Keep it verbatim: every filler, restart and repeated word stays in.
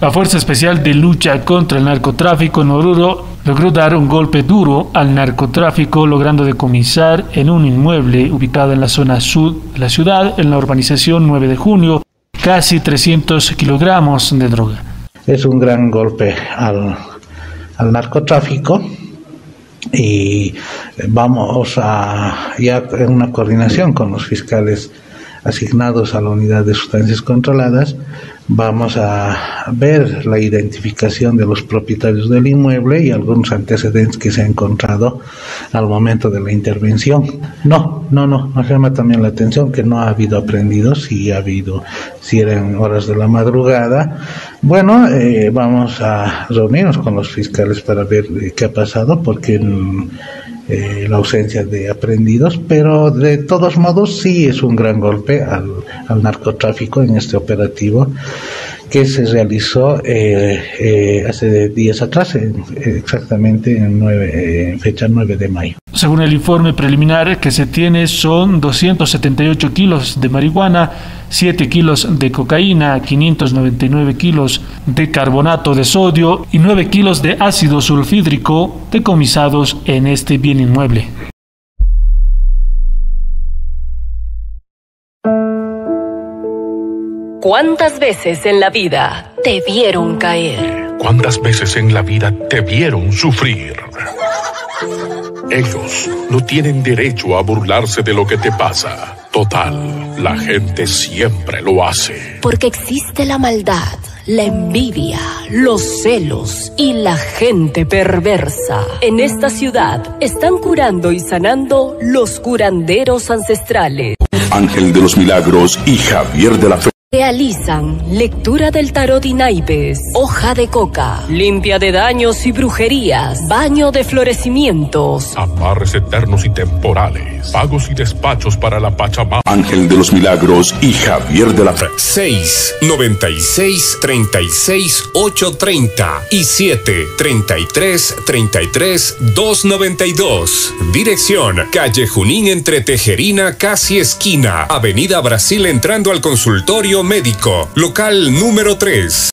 La Fuerza Especial de Lucha contra el Narcotráfico en Oruro logró dar un golpe duro al narcotráfico, logrando decomisar en un inmueble ubicado en la zona sur de la ciudad, en la urbanización nueve de junio, casi trescientos kilogramos de droga. Es un gran golpe al, al narcotráfico y vamos a, ya en una coordinación con los fiscales asignados a la unidad de sustancias controladas, vamos a ver la identificación de los propietarios del inmueble y algunos antecedentes que se han encontrado al momento de la intervención. No, no, no, nos llama también la atención que no ha habido aprehendidos, si ha habido, si eran horas de la madrugada. Bueno, eh, vamos a reunirnos con los fiscales para ver eh, qué ha pasado, porque eh, la ausencia de aprehendidos, pero de todos modos sí es un gran golpe al, al narcotráfico en este operativo que se realizó eh, eh, hace días atrás, en, exactamente en, nueve, eh, en fecha nueve de mayo. Según el informe preliminar que se tiene, son doscientos setenta y ocho kilos de marihuana, siete kilos de cocaína, quinientos noventa y nueve kilos de carbonato de sodio y nueve kilos de ácido sulfídrico decomisados en este bien inmueble. ¿Cuántas veces en la vida te vieron caer? ¿Cuántas veces en la vida te vieron sufrir? Ellos no tienen derecho a burlarse de lo que te pasa. Total, la gente siempre lo hace. Porque existe la maldad, la envidia, los celos y la gente perversa. En esta ciudad están curando y sanando los curanderos ancestrales. Ángel de los Milagros y Javier de la Fe. Realizan lectura del tarot y naipes, hoja de coca, limpia de daños y brujerías, baño de florecimientos, amarres eternos y temporales, pagos y despachos para la Pachamama. Ángel de los Milagros y Javier de la Fe. seis noventa y seis treinta y seis ocho treinta y siete treinta y tres treinta y tres dos noventa y dos. Dirección: calle Junín entre Tejerina, casi esquina, Avenida Brasil entrando al consultorio médico, local número tres.